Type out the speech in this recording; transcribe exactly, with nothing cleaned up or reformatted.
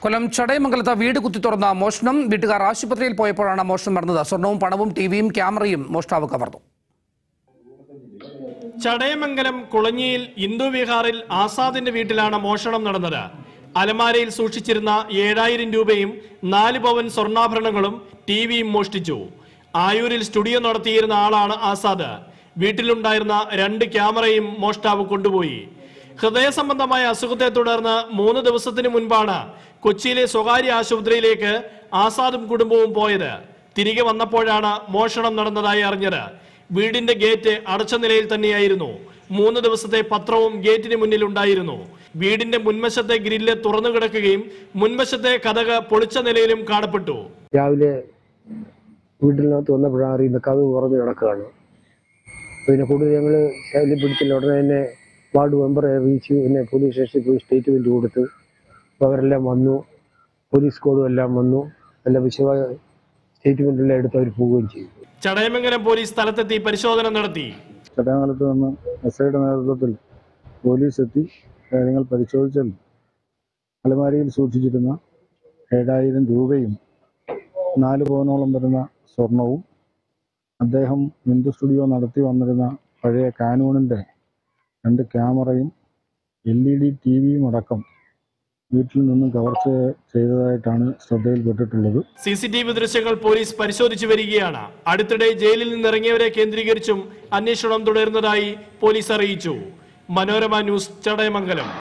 കൊല്ലം ചടയമംഗലത്ത് വീട് കുത്തി തുറന്ന മോഷണം. വീട്ടുകാർ ആശുപത്രിയിൽ പോയപ്പോഴാണ് മോഷണം നടന്നത്. സ്വർണവും പണവും ടിവിയും ക്യാമറയും മോഷ്ടാവ് കവർന്നു. ചടയമംഗലം കുളഞ്ഞിയിൽ ഹിന്ദു വിഹാറിൽ ആസാദിന്റെ വീട്ടിലാണ് മോഷണം നടന്നത്. അലമാരയിൽ സൂക്ഷിച്ചിരുന്ന ഏഴായിരം രൂപയും നാല് പവൻ സ്വർണ്ണാഭരണങ്ങളും ടിവിയും മോഷ്ടിച്ചു. ആയൂരിൽ സ്റ്റുഡിയോ നടത്തിയിരുന്ന ആളാണ് ആസാദ്. വീട്ടിലുണ്ടായിരുന്ന രണ്ട് ക്യാമറയും മോഷ്ടാവ് കൊണ്ടുപോയി. ഹൃദയ സംബന്ധമായ അസുഖത്തെ തുടർന്ന് മൂന്ന് ദിവസത്തിന് മുൻപാണ് കൊച്ചിയിലെ സ്വകാര്യ ആശുപത്രിയിലേക്ക് ആസാദും കുടുംബവും പോയത്. തിരികെ വന്നപ്പോഴാണ് മോഷണം നടന്നതായി അറിഞ്ഞത്. വീടിന്റെ ഗേറ്റ് അടച്ച നിലയിൽ തന്നെയായിരുന്നു. മൂന്ന് ദിവസത്തെ പത്രവും ഗേറ്റിന് മുന്നിൽ ഉണ്ടായിരുന്നു. വീടിന്റെ മുൻവശത്തെ ഗ്രില്ല് തുറന്നു കിടക്കുകയും മുൻവശത്തെ കതക് പൊളിച്ച നിലയിലും കാണപ്പെട്ടു. രാവിലെ വീട്ടിനകത്ത് വന്നപ്പോഴാണ് അറിയുന്ന കതക് തുറന്ന് കിടക്കുകയാണ്. പിന്നെ കൂടുതൽ ഞങ്ങൾ ശൈലി പിടിച്ചില്ല. ഉടനെ തന്നെ വാർഡ് മെമ്പറെ അറിയിച്ചു. പിന്നെ പോലീസ് സ്റ്റേഷനിൽ പോയി സ്റ്റേറ്റ്മെന്റ് കൊടുത്തു. അപ്പോൾ അവരെല്ലാം വന്നു. പോലീസ് സ്ക്വാഡും എല്ലാം വന്നു. എല്ലാം വിശദമായ സ്റ്റേറ്റ്മെന്റ് എല്ലാം എടുത്ത് അവർ പോവുകയും ചെയ്തു. ചടയമംഗലം പോലീസ് സ്ഥലത്തെത്തി പരിശോധന നടത്തി. ചടയമംഗലത്ത് നിന്ന് എസ് ഐയുടെ നേതൃത്വത്തിൽ പോലീസ് എത്തി കാര്യങ്ങൾ പരിശോധിച്ചാൽ അലമാരയിൽ സൂക്ഷിച്ചിരുന്ന ഏഴായിരം രൂപയും നാല് പവനോളം വരുന്ന സ്വർണവും അദ്ദേഹം ഹിന്ദു സ്റ്റുഡിയോ നടത്തി വന്നിരുന്ന പഴയ കാനൂണിൻ്റെ രണ്ട് ക്യാമറയും എൽ ഇ ഡി ടി വിയും അടക്കം വീട്ടിൽ നിന്നും കവർച്ച ചെയ്തതായിട്ടാണ് ശ്രദ്ധയിൽപ്പെട്ടിട്ടുള്ളത്. സി സി ടി വി ദൃശ്യങ്ങൾ പോലീസ് പരിശോധിച്ചു വരികയാണ്. അടുത്തിടെ ജയിലിൽ നിന്നിറങ്ങിയവരെ കേന്ദ്രീകരിച്ചും അന്വേഷണം തുടരുന്നതായി പോലീസ് അറിയിച്ചു. മനോരമ ന്യൂസ്, ചടയമംഗലം.